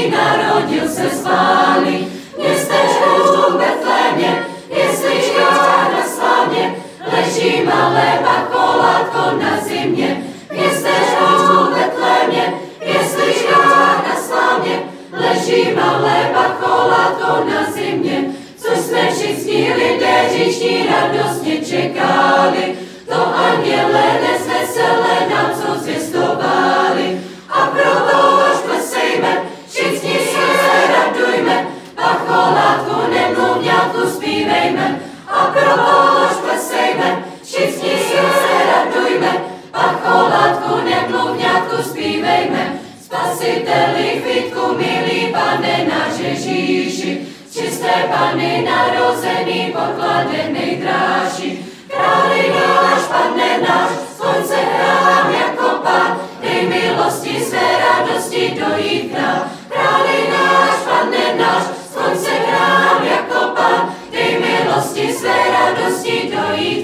ti narodil se spálí. Městečku v Betlémě, jeslička na slávě, leží malé pacholátko na zimě. Městečku v Betlémě, jeslička na slávě, leží malé pacholátko na zimě. Což jsme všichni lidé říční radostně čekali, to anděle dnes veselé nám co zvěstovali. A proto až plesejme, všichni se radujme, pacholátku nemluvňátku zpívejme. A proto až plesejme, všichni se radujme, pacholátku nemluvňátku zpívejme. Spasiteli chvítku, milý Pane náš Ježíši, čisté Panny narozený, pokladenej dráži. Králi náš, Pane náš, slunce chrám jako Pán, dej milosti své radosti dojít král. Králi náš, Pane náš, slunce chrám jako Pán, dej milosti své radosti dojít